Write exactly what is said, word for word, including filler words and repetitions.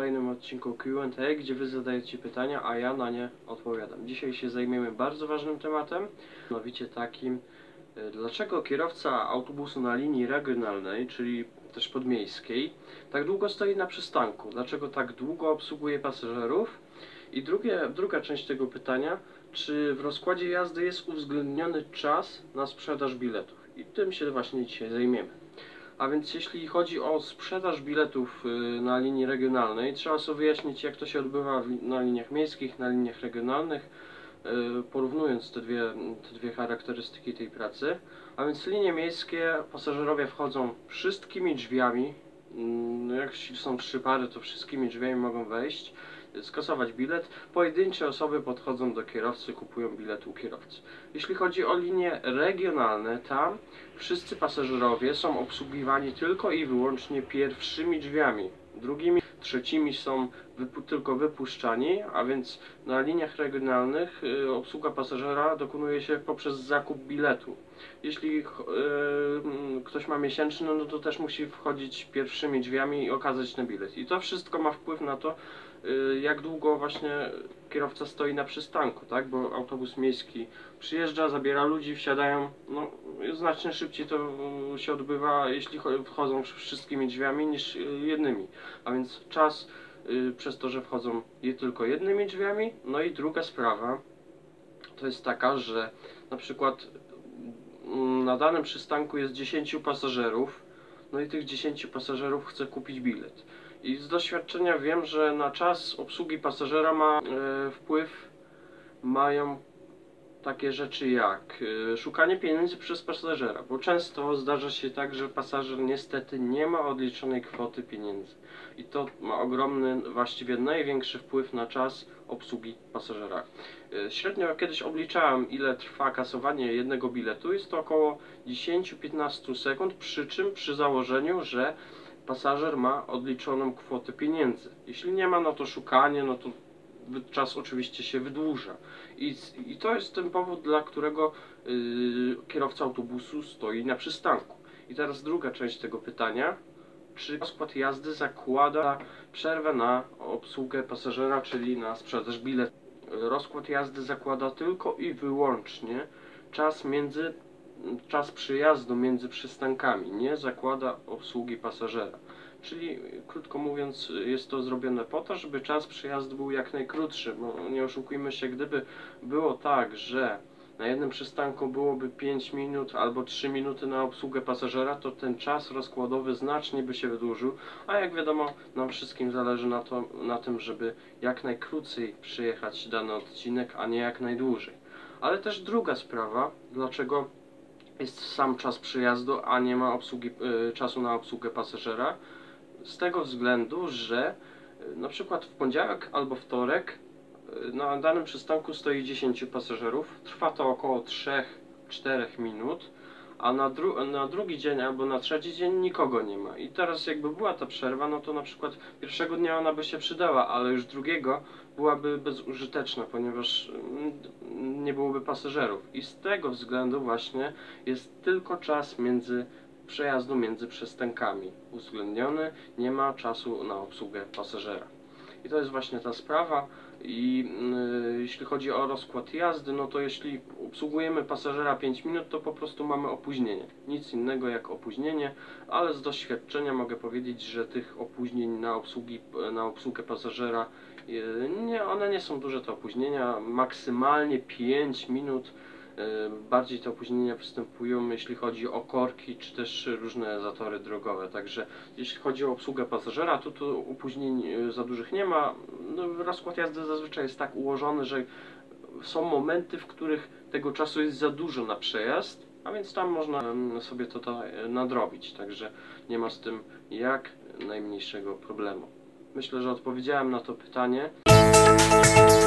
kolejnym odcinku Q and A, gdzie Wy zadajecie pytania, a ja na nie odpowiadam. Dzisiaj się zajmiemy bardzo ważnym tematem, mianowicie takim, dlaczego kierowca autobusu na linii regionalnej, czyli też podmiejskiej, tak długo stoi na przystanku, dlaczego tak długo obsługuje pasażerów. I drugie, druga część tego pytania, czy w rozkładzie jazdy jest uwzględniony czas na sprzedaż biletów. I tym się właśnie dzisiaj zajmiemy. A więc jeśli chodzi o sprzedaż biletów na linii regionalnej, trzeba sobie wyjaśnić, jak to się odbywa na liniach miejskich, na liniach regionalnych, porównując te dwie, te dwie charakterystyki tej pracy. A więc linie miejskie, pasażerowie wchodzą wszystkimi drzwiami, jak są trzy pary, to wszystkimi drzwiami mogą wejść, skasować bilet. Pojedyncze osoby podchodzą do kierowcy, kupują bilet u kierowcy. Jeśli chodzi o linie regionalne, tam wszyscy pasażerowie są obsługiwani tylko i wyłącznie pierwszymi drzwiami. Drugimi, trzecimi są wypu tylko wypuszczani, a więc na liniach regionalnych y, obsługa pasażera dokonuje się poprzez zakup biletu. Jeśli y, ktoś ma miesięczny, no to też musi wchodzić pierwszymi drzwiami i okazać ten bilet. I to wszystko ma wpływ na to, y, jak długo właśnie kierowca stoi na przystanku, tak? Bo autobus miejski przyjeżdża, zabiera ludzi, wsiadają, no znacznie szybciej to się odbywa, jeśli wchodzą wszystkimi drzwiami, niż jednymi. A więc czas y, przez to, że wchodzą je tylko jednymi drzwiami. No i druga sprawa to jest taka, że na przykład na danym przystanku jest dziesięciu pasażerów, no i tych dziesięciu pasażerów chce kupić bilet. I z doświadczenia wiem, że na czas obsługi pasażera ma e, wpływ mają takie rzeczy jak y, szukanie pieniędzy przez pasażera, bo często zdarza się tak, że pasażer niestety nie ma odliczonej kwoty pieniędzy i to ma ogromny, właściwie największy wpływ na czas obsługi pasażera. Y, średnio kiedyś obliczałem, ile trwa kasowanie jednego biletu, jest to około dziesięć do piętnastu sekund, przy czym przy założeniu, że pasażer ma odliczoną kwotę pieniędzy. Jeśli nie ma, no to szukanie, no to czas oczywiście się wydłuża. I, i to jest ten powód, dla którego yy, kierowca autobusu stoi na przystanku. I teraz druga część tego pytania. Czy rozkład jazdy zakłada przerwę na obsługę pasażera, czyli na sprzedaż biletu? Rozkład jazdy zakłada tylko i wyłącznie czas między czas przyjazdu między przystankami, nie zakłada obsługi pasażera. Czyli, krótko mówiąc, jest to zrobione po to, żeby czas przyjazdu był jak najkrótszy, bo nie oszukujmy się, gdyby było tak, że na jednym przystanku byłoby pięć minut albo trzy minuty na obsługę pasażera, to ten czas rozkładowy znacznie by się wydłużył, a jak wiadomo, nam wszystkim zależy na, to, na tym, żeby jak najkrócej przyjechać dany odcinek, a nie jak najdłużej. Ale też druga sprawa, dlaczego jest sam czas przyjazdu, a nie ma obsługi, y, czasu na obsługę pasażera, z tego względu, że y, na przykład w poniedziałek albo wtorek y, na danym przystanku stoi dziesięciu pasażerów, trwa to około trzy do czterech minut, a na, dru na drugi dzień albo na trzeci dzień nikogo nie ma. I teraz jakby była ta przerwa, no to na przykład pierwszego dnia ona by się przydała, ale już drugiego byłaby bezużyteczna, ponieważ nie byłoby pasażerów. I z tego względu właśnie jest tylko czas między przejazdu między przystankami uwzględniony, nie ma czasu na obsługę pasażera. I to jest właśnie ta sprawa. I yy, jeśli chodzi o rozkład jazdy, no to jeśli obsługujemy pasażera pięć minut, to po prostu mamy opóźnienie. Nic innego jak opóźnienie, ale z doświadczenia mogę powiedzieć, że tych opóźnień na, obsługi, na obsługę pasażera, yy, nie, one nie są duże, te opóźnienia, maksymalnie pięć minut. Bardziej te opóźnienia występują, jeśli chodzi o korki, czy też różne zatory drogowe. Także jeśli chodzi o obsługę pasażera, to tu opóźnień za dużych nie ma. No, rozkład jazdy zazwyczaj jest tak ułożony, że są momenty, w których tego czasu jest za dużo na przejazd, a więc tam można sobie to nadrobić. Także nie ma z tym jak najmniejszego problemu. Myślę, że odpowiedziałem na to pytanie.